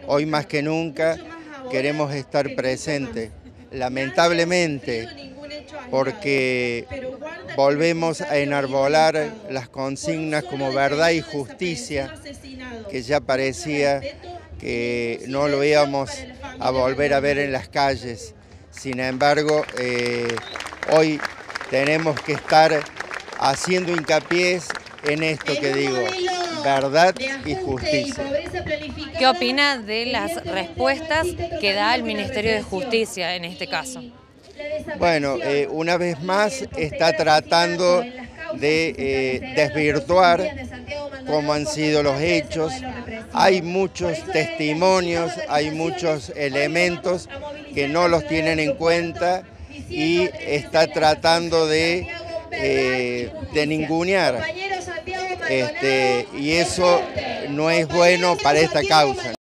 hoy más que nunca queremos estar presentes. Lamentablemente, porque volvemos a enarbolar las consignas como verdad y justicia, que ya parecía que no lo íbamos a volver a ver en las calles. Sin embargo, hoy tenemos que estar haciendo hincapié en esto que digo, verdad y justicia. ¿Qué opina de las respuestas que da el Ministerio de Justicia en este caso? Bueno, una vez más está tratando de desvirtuar cómo han sido los hechos. Hay muchos testimonios, hay muchos elementos que no los tienen en cuenta y está tratando de ningunear. Y eso no es bueno para esta causa.